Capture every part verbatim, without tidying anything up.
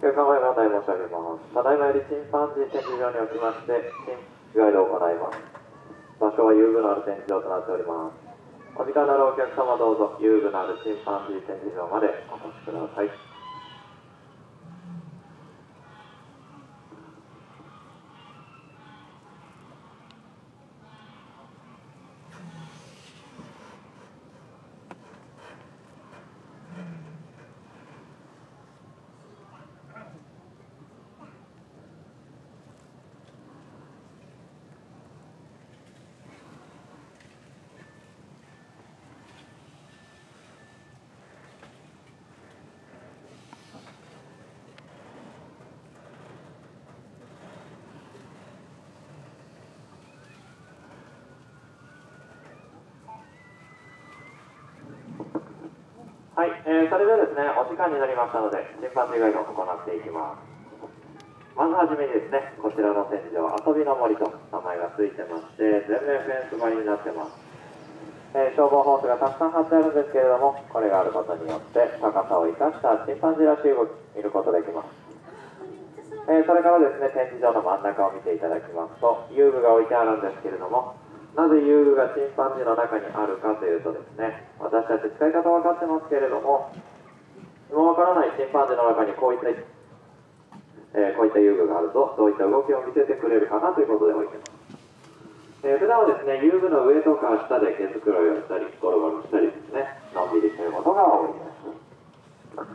お客様へご案内申し上げます。ただいまよりチンパンジー展示場におきまして、チンガイドを行います。場所は遊具のある展示場となっております。お時間のあるお客様どうぞ、遊具のあるチンパンジー展示場までお越しください。はい、えー、それではですね、お時間になりましたので、チンパンジーガイドを行っていきます。まずはじめにですね、こちらの展示場、遊びの森と名前がついてまして、全面フェンス張りになってます。えー、消防ホースがたくさん張ってあるんですけれども、これがあることによって、高さを生かしたチンパンジーらしい動き、見ることできます。えー、それからですね、展示場の真ん中を見ていただきますと、遊具が置いてあるんですけれども、なぜ遊具がチンパンジーの中にあるかというとですね、私たち使い方分かってますけれども、今わからないチンパンジーの中にこういった、えー、こういった遊具があると、どういった動きを見せてくれるかなということで置いてます。えー、普段はですね、遊具の上とか下で毛づくろいをしたり、ゴロゴロしたりですね、のんびりしていることが多いです。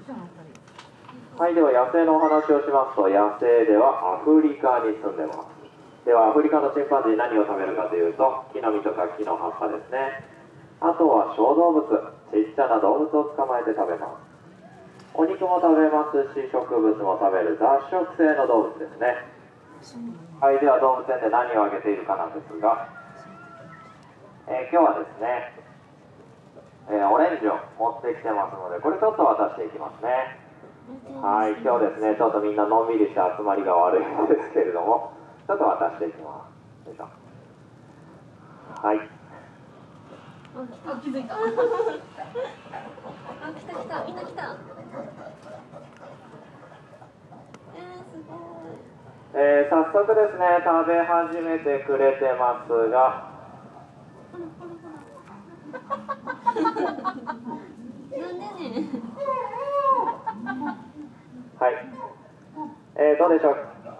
はい、では野生のお話をしますと、野生ではアフリカに住んでます。ではアフリカのチンパンジー何を食べるかというと、木の実とか木の葉っぱですね。あとは小動物、ちっちゃな動物を捕まえて食べます。お肉も食べますし、植物も食べる雑食性の動物ですね。はい、では動物園で何をあげているかなんですが、えー、今日はですね、えー、オレンジを持ってきてますので、これちょっと渡していきますね。はい、今日ですね、ちょっとみんなのんびりした集まりが悪いんですけれども、ちょっと渡していきます。よいしょ。はい。 あ、気づいた。あ、来た来た、みんな来た。えー、すごい。 えー、早速ですね、食べ始めてくれてますが。 なんでね。 はい。えー、どうでしょう。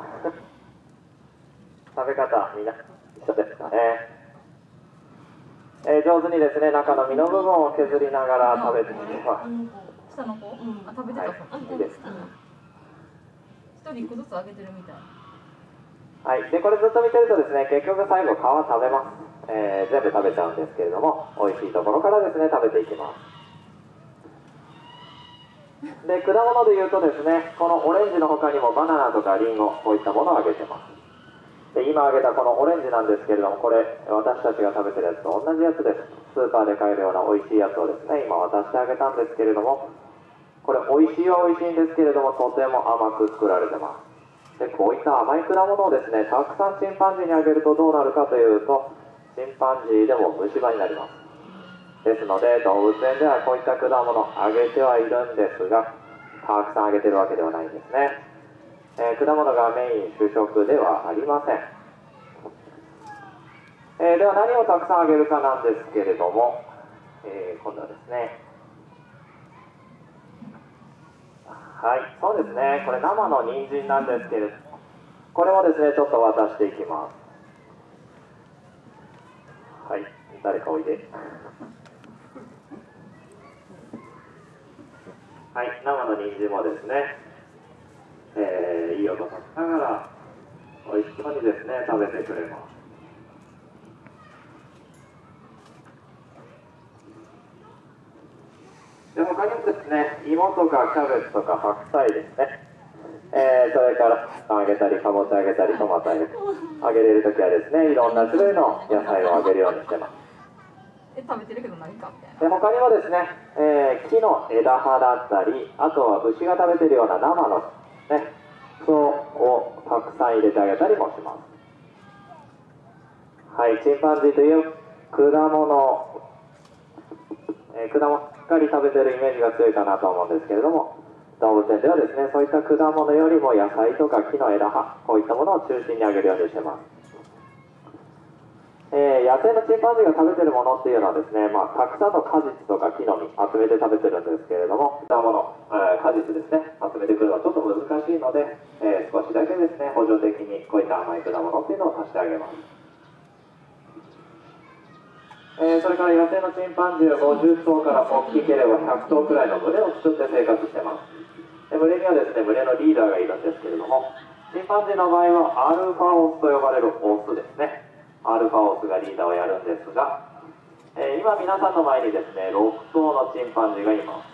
食べ方、みんな一緒ですかね。えー、上手にですね、中の身の部分を削りながら食べていきます。 下の子、うん、あ、食べてた。 はい、いいです。 一人一個ずつあげてるみたい。 はい、でこれずっと見てるとですね、結局最後皮食べます。えー、全部食べちゃうんですけれども、美味しいところからですね、食べていきます。で果物でいうとですね、このオレンジの他にもバナナとかリンゴ、こういったものをあげてます。で今あげたこのオレンジなんですけれども、これ私たちが食べてるやつと同じやつです。スーパーで買えるような美味しいやつをですね、今渡してあげたんですけれども、これ美味しいは美味しいんですけれども、とても甘く作られてます。でこういった甘い果物をですね、たくさんチンパンジーにあげるとどうなるかというと、チンパンジーでも虫歯になります。ですので動物園ではこういった果物をあげてはいるんですが、たくさんあげてるわけではないんですね。えー、果物がメイン主食ではありません。えー、では何をたくさんあげるかなんですけれども、えー、今度はですね、はい、そうですね、これ生の人参なんですけれども、これもですね、ちょっと渡していきます。はい、誰かおいで。はい、生の人参もですね、えー、いい音がしながら、美味しそうにですね、食べてくれます。で他にもですね、芋とかキャベツとか白菜ですね、えー、それからあげたり、かぼちゃあげたり、トマトあげあげれるときはですね、いろんな種類の野菜をあげるようにしてます。 え、食べてるけど何かみたいな。 で他にもですね、えー、木の枝葉だったり、あとは牛が食べてるような生のね、草をたくさん入れてあげたりもします。はい、チンパンジーという果物、えー、果物しっかり食べてるイメージが強いかなと思うんですけれども、 動物園ではですね、そういった果物よりも野菜とか木の枝葉、こういったものを中心にあげるようにしてます。えー、野生のチンパンジーが食べてるものっていうのはですね、まあ、たくさんの果実とか木の実集めて食べてるんですけれども、果物、えー、果実ですね、集めてくるのはちょっと難しいので、えー、少しだけですね、補助的にこういった甘い果物っていうのを足してあげます。えー、それから野生のチンパンジーはごじゅっとうから大きければひゃくとうくらいの群れを作って生活してます。で群れにはですね、群れのリーダーがいるんですけれども、チンパンジーの場合はアルファオスと呼ばれるオスですね。アルファオスがリーダーをやるんですが、えー、今皆さんの前にですね、ろくとうのチンパンジーがいます。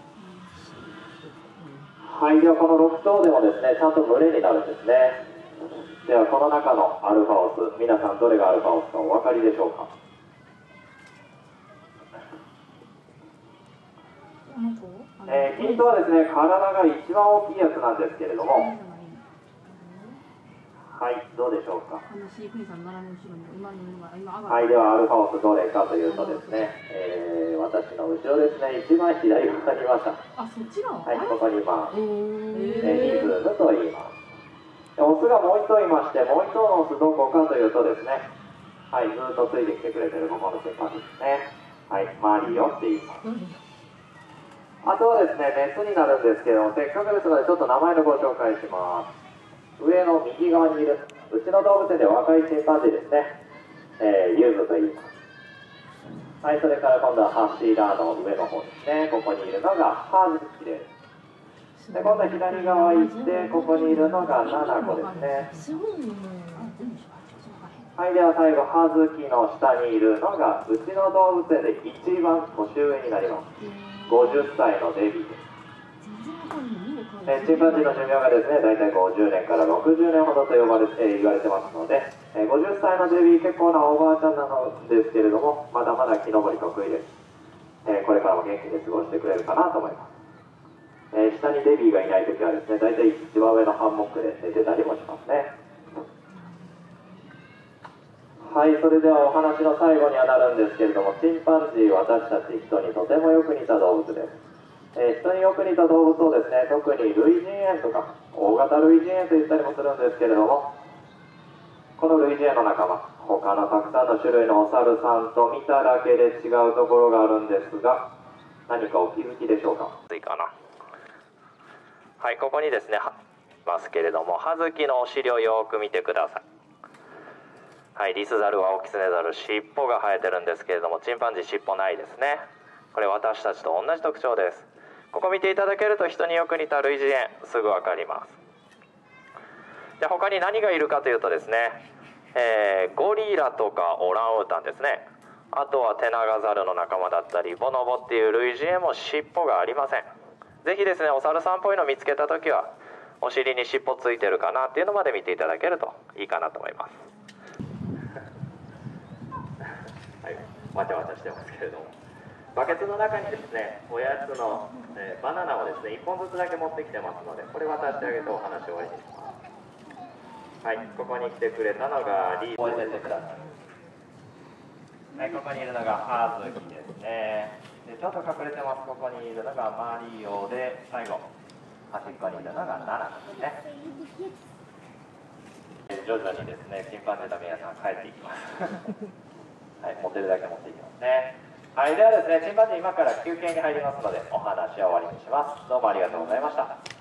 はい、ではこのろくとうでもですね、ちゃんと群れになるんですね。ではこの中のアルファオス、皆さんどれがアルファオスかお分かりでしょうか？えー、ヒントはですね、体が一番大きいやつなんですけれども、はい、どうでしょうか。はい、ではアルファオスどれかというとですね、えー、私の後ろですね、一番左側にいました。 あ、そっちなの？ はい、ここにいます。えー、リえズムと言います。オスがもう一頭いまして、もう一頭のオスどこかというとですね、はい、ずっとついてきてくれてるここのチンパンジーですね。はい、マリオって言います。あとはですね、メスになるんですけども、せっかくですのでちょっと名前のご紹介します。上の右側にいるうちの動物園で若いチンパンジーですね、えー、ユズと言います。はい、それから今度は柱の上の方ですね、ここにいるのがハズキです。で今度は左側行ってここにいるのがナナコですね。はい、では最後ハズキの下にいるのがうちの動物園で一番年上になります。ごじゅっさいのデビーです。えー、チンパンジーの寿命がですね、だいたいごじゅうねんからろくじゅうねんほどと呼ばれて、えー、言われてますので、えー、ごじゅっさいのデビー結構なおばあちゃんなのですけれども、まだまだ木登り得意です。えー、これからも元気に過ごしてくれるかなと思います。えー、下にデビーがいないときはですね、だいたい一番上のハンモックで寝てたりもしますね。はい、それではお話の最後にはなるんですけれども、チンパンジー、私たち人にとてもよく似た動物です。えー、人によく似た動物をですね、特に類人猿とか大型類人猿と言ったりもするんですけれども、この類人猿の仲間、他のたくさんの種類のお猿さんと見ただけで違うところがあるんですが、何かお気づきでしょうか？いいかな。はい、ここにですね、ますけれども、ハズキのお尻をよく見てください。はい、リスザルはオオキツネザル、尻尾が生えてるんですけれども、チンパンジー尻尾ないですね。これ私たちと同じ特徴です。ここ見ていただけると人によく似た類人猿、すぐ分かります。じゃあ他に何がいるかというとですね、えー、ゴリラとかオランウータンですね。あとはテナガザルの仲間だったり、ボノボっていう類人猿も尻尾がありません。ぜひですね、お猿さんっぽいのを見つけたときは、お尻に尻尾ついてるかなっていうのまで見ていただけるといいかなと思います。はい、わちゃわちゃしてますけれども、バケツの中にですね、おやつの、えー、バナナをですね、いっぽんずつだけ持ってきてますので、これ渡してあげてお話を終わりにします。はい、ここに来てくれたのがリー、覚えててください。はい、ここにいるのがハーズキですね。で、ちょっと隠れてます。ここにいるのがマリオで、最後、端っこにいるのがナナですね。徐々にですね、チンパンジーの皆さん帰っていきます。はい、持てるだけ持っていきますね。はい、ではですね、チンパンジー今から休憩に入りますので、お話は終わりにします。どうもありがとうございました。